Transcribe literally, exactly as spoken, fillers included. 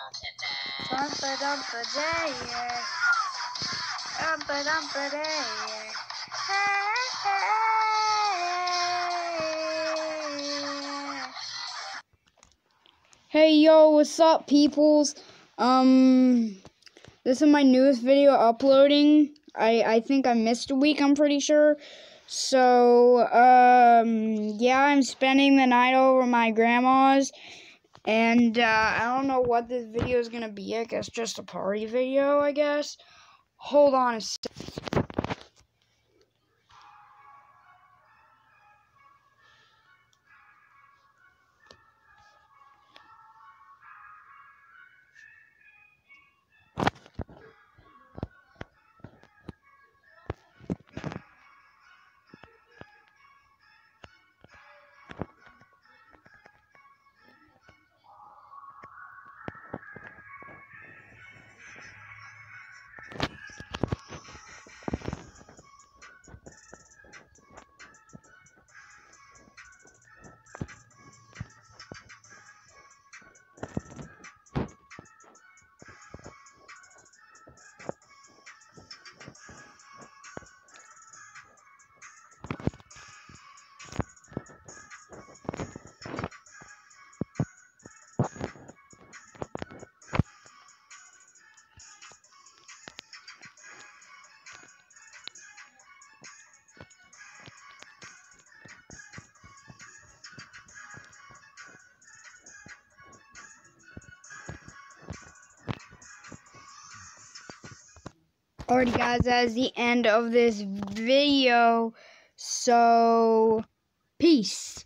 Dumpa dumpa day, yeah. Dumpa dumpa day, yeah. Hey yo, what's up, peoples? Um, this is my newest video uploading. I I think I missed a week. I'm pretty sure. So um, yeah, I'm spending the night over at my grandma's. And, uh, I don't know what this video is gonna be. I guess just a party video, I guess. Hold on a sec. Alrighty guys, that is the end of this video, so peace.